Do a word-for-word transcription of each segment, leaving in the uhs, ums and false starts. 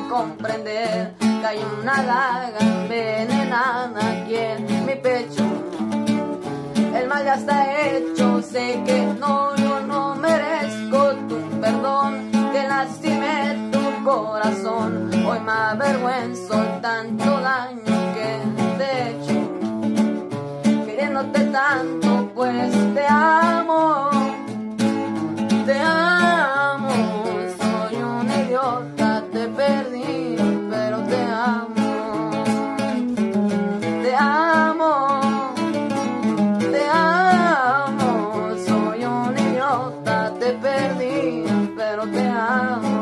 comprender que hay una daga envenenada aquí en mi pecho. El mal ya está hecho, sé que no, yo no merezco tu perdón, que lastimé tu corazón. Hoy me avergüenzo tanto daño que te he hecho, queriéndote tanto, pues te amo, te amo. Soy un idiota, te perdí, pero te amo, te amo. Te perdí, pero te amo.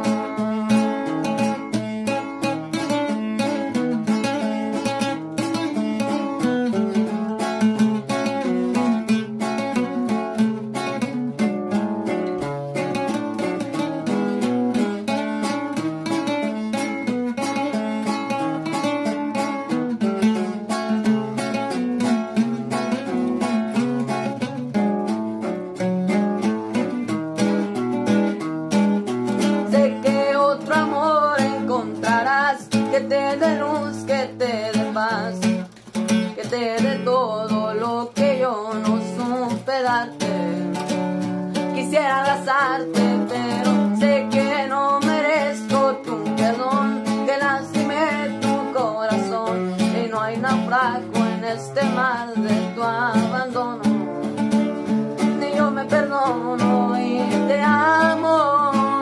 Que te dé luz, que te dé paz, que te dé todo lo que yo no supe darte. Quisiera abrazarte, pero sé que no merezco tu perdón, que lastimé tu corazón y no hay naufrago en este mar de tu abandono. Ni yo me perdono y te amo.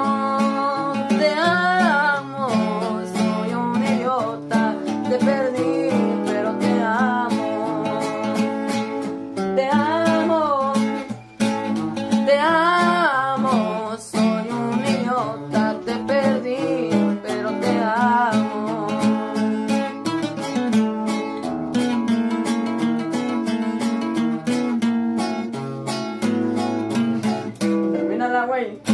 Te perdí, pero te amo, te amo, te amo. Soy un idiota, te perdí, pero te amo. Termínala, güey.